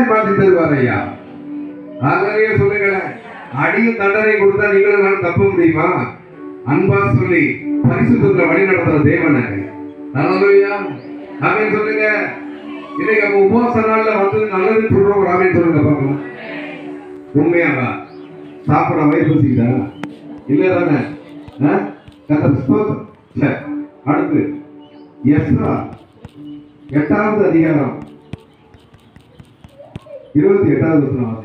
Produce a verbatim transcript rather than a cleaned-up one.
மாதிரி மாற்றி தருவார் ஐயா. ஆகவே சொல்லுங்களேன், அடியும் தண்டனை கொடுத்தா நீங்களும் நான் தப்ப முடியுமா? அன்பா சொல்லி பரிசுத்தத்துல வழி நடத்துற தேவன். நல்லதுயா, ஆமென் சொல்லுங்க. இன்னைக்கு நம்ம உபவாச நாள்ல வந்து நல்லதுன்னு சொல்றோம். ஆமென் சொல்லுங்க பாக்கலாம். உண்மையாவா? சாப்பிட வயிறு பசிக்குதா? இல்ல தானே? அடுத்து எஸ்ரா எட்டாவது அதிகாரம் இருபத்தி எட்டாவது வசனம்.